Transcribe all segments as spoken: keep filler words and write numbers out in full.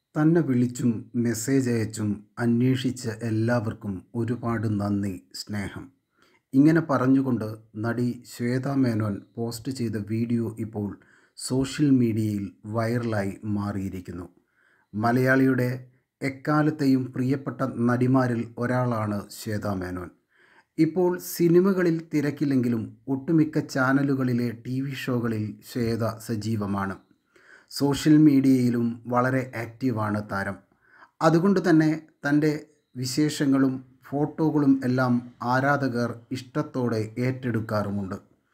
തന്നെ വിളിച്ചും മെസ്സേജ് അയച്ചും അന്വേഷിച്ച എല്ലാവർക്കും ഒരുപാട് നന്ദി, സ്നേഹം. ഇങ്ങനെ പറഞ്ഞുകൊണ്ട് നടി ശ്വേതാ മേനോൻ പോസ്റ്റ് ചെയ്ത വീഡിയോ ഇപ്പോൾ സോഷ്യൽ മീഡിയയിൽ വൈറലായി മാറിയിരിക്കുന്നു. മലയാളിയുടെ എക്കാലത്തെയും പ്രിയപ്പെട്ട നടിമാരിൽ ഒരാളാണ് ശ്വേതാ മേനോൻ. ഇപ്പോൾ സിനിമകളിൽ തിരക്കില്ലെങ്കിലും ഒട്ടുമിക്ക ചാനലുകളിലെ ടി വി ഷോകളിൽ ശ്വേത സജീവമാണ്. സോഷ്യൽ മീഡിയയിലും വളരെ ആക്റ്റീവാണ് താരം. അതുകൊണ്ട് തന്നെ തൻ്റെ വിശേഷങ്ങളും ഫോട്ടോകളും എല്ലാം ആരാധകർ ഇഷ്ടത്തോടെ ഏറ്റെടുക്കാറുമുണ്ട്.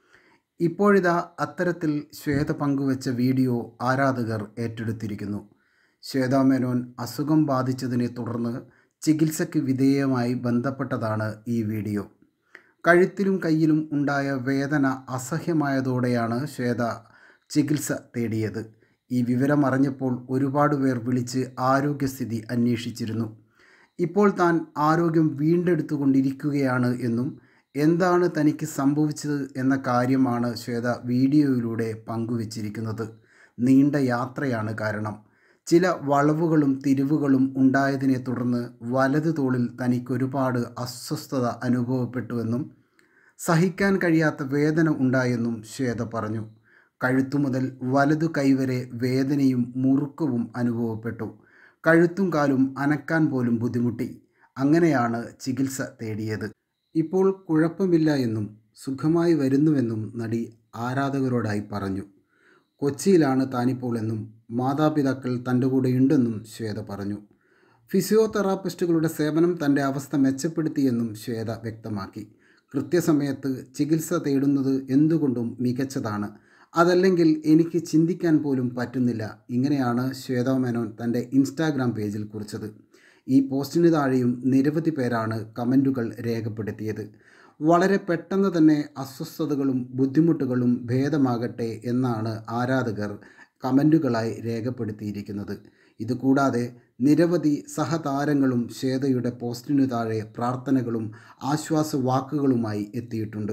ഇപ്പോഴിതാ അത്തരത്തിൽ ശ്വേത പങ്കുവച്ച വീഡിയോ ആരാധകർ ഏറ്റെടുത്തിരിക്കുന്നു. ശ്വേതാ മേനോൻ അസുഖം ബാധിച്ചതിനെ തുടർന്ന് ചികിത്സയ്ക്ക് വിധേയമായി ബന്ധപ്പെട്ടതാണ് ഈ വീഡിയോ. കഴുത്തിലും കയ്യിലും ഉണ്ടായ വേദന അസഹ്യമായതോടെയാണ് ശ്വേത ചികിത്സ തേടിയത്. ഈ വിവരം അറിഞ്ഞപ്പോൾ ഒരുപാട് പേർ വിളിച്ച് ആരോഗ്യസ്ഥിതി അന്വേഷിച്ചിരുന്നു. ഇപ്പോൾ താൻ ആരോഗ്യം വീണ്ടെടുത്തുകൊണ്ടിരിക്കുകയാണ് എന്നും എന്താണ് തനിക്ക് സംഭവിച്ചത് എന്ന കാര്യമാണ് ശ്വേത വീഡിയോയിലൂടെ പങ്കുവച്ചിരിക്കുന്നത്. നീണ്ട യാത്രയാണ് കാരണം. ചില വളവുകളും തിരിവുകളും ഉണ്ടായതിനെ തുടർന്ന് വലത് തോളിൽ തനിക്കൊരുപാട് അസ്വസ്ഥത അനുഭവപ്പെട്ടുവെന്നും സഹിക്കാൻ കഴിയാത്ത വേദന ഉണ്ടായെന്നും ശ്വേത പറഞ്ഞു. കഴുത്തു മുതൽ വലതു കൈവരെ വേദനയും മുറുക്കവും അനുഭവപ്പെട്ടു. കഴുത്തും കാലും അനക്കാൻ പോലും ബുദ്ധിമുട്ടി. അങ്ങനെയാണ് ചികിത്സ തേടിയത്. ഇപ്പോൾ കുഴപ്പമില്ല എന്നും സുഖമായി വരുന്നുവെന്നും നടി ആരാധകരോടായി പറഞ്ഞു. കൊച്ചിയിലാണ് താനിപ്പോൾ എന്നും മാതാപിതാക്കൾ തൻ്റെ കൂടെയുണ്ടെന്നും ശ്വേത പറഞ്ഞു. ഫിസിയോതെറാപ്പിസ്റ്റുകളുടെ സേവനം തൻ്റെ അവസ്ഥ മെച്ചപ്പെടുത്തിയെന്നും ശ്വേത വ്യക്തമാക്കി. കൃത്യസമയത്ത് ചികിത്സ തേടുന്നത് എന്തുകൊണ്ടും മികച്ചതാണ്. അതല്ലെങ്കിൽ എനിക്ക് ചിന്തിക്കാൻ പോലും പറ്റുന്നില്ല. ഇങ്ങനെയാണ് ശ്വേതാ മേനോൻ തൻ്റെ ഇൻസ്റ്റാഗ്രാം പേജിൽ കുറിച്ചത്. ഈ പോസ്റ്റിന് താഴെയും നിരവധി പേരാണ് കമൻറ്റുകൾ രേഖപ്പെടുത്തിയത്. വളരെ പെട്ടെന്ന് തന്നെ അസ്വസ്ഥതകളും ബുദ്ധിമുട്ടുകളും ഭേദമാകട്ടെ എന്നാണ് ആരാധകർ കമൻറ്റുകളായി രേഖപ്പെടുത്തിയിരിക്കുന്നത്. ഇതുകൂടാതെ നിരവധി സഹതാരങ്ങളും ശ്വേതയുടെ പോസ്റ്റിനു താഴെ പ്രാർത്ഥനകളും ആശ്വാസവാക്കുകളുമായി എത്തിയിട്ടുണ്ട്.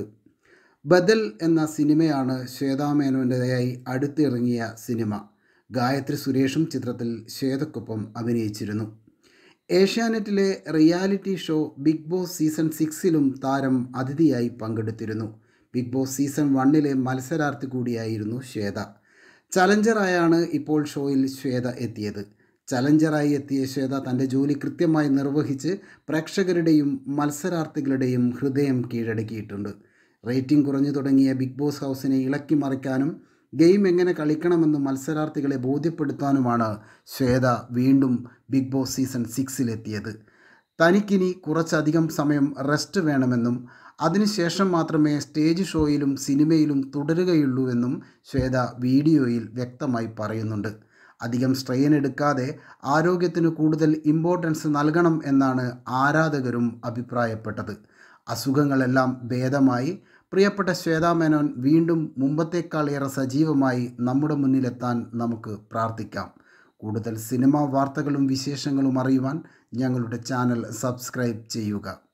ബദൽ എന്ന സിനിമയാണ് ശ്വേതാ മേനോൻ്റെതായി അടുത്തിറങ്ങിയ സിനിമ. ഗായത്രി സുരേഷും ചിത്രത്തിൽ ശ്വേതയ്ക്കൊപ്പം അഭിനയിച്ചിരുന്നു. ഏഷ്യാനെറ്റിലെ reality show Bigg Boss season സിക്സിലും താരം അതിഥിയായി പങ്കെടുത്തിരുന്നു. ബിഗ് ബോസ് സീസൺ വണ്ണിലെ മത്സരാർത്ഥി കൂടിയായിരുന്നു ശ്വേത. ചലഞ്ചറായാണ് ഇപ്പോൾ ഷോയിൽ ശ്വേത എത്തിയത്. ചലഞ്ചറായി എത്തിയ ശ്വേത തൻ്റെ ജോലി കൃത്യമായി നിർവഹിച്ച് പ്രേക്ഷകരുടെയും മത്സരാർത്ഥികളുടെയും ഹൃദയം കീഴടക്കിയിട്ടുണ്ട്. റേറ്റിംഗ് കുറഞ്ഞു തുടങ്ങിയ ബിഗ് ബോസ് ഹൗസിനെ ഇളക്കി മറിക്കാനും ഗെയിം എങ്ങനെ കളിക്കണമെന്ന് മത്സരാർത്ഥികളെ ബോധ്യപ്പെടുത്താനുമാണ് ശ്വേത വീണ്ടും ബിഗ് ബോസ് സീസൺ സിക്സിലെത്തിയത്. തനിക്കിനി കുറച്ചധികം സമയം റെസ്റ്റ് വേണമെന്നും അതിനുശേഷം മാത്രമേ സ്റ്റേജ് ഷോയിലും സിനിമയിലും തുടരുകയുള്ളൂവെന്നും ശ്വേത വീഡിയോയിൽ വ്യക്തമായി പറയുന്നുണ്ട്. അധികം സ്ട്രെയിൻ എടുക്കാതെ ആരോഗ്യത്തിന് കൂടുതൽ ഇമ്പോർട്ടൻസ് നൽകണം എന്നാണ് ആരാധകരും അഭിപ്രായപ്പെട്ടത്. അസുഖങ്ങളെല്ലാം ഭേദമായി പ്രിയപ്പെട്ട ശ്വേതാ മേനോൻ വീണ്ടും മുമ്പത്തേക്കാൾ ഏറെ സജീവമായി നമ്മുടെ മുന്നിലെത്താൻ നമുക്ക് പ്രാർത്ഥിക്കാം. കൂടുതൽ സിനിമാ വാർത്തകളും വിശേഷങ്ങളും അറിയുവാൻ ഞങ്ങളുടെ ചാനൽ സബ്സ്ക്രൈബ് ചെയ്യുക.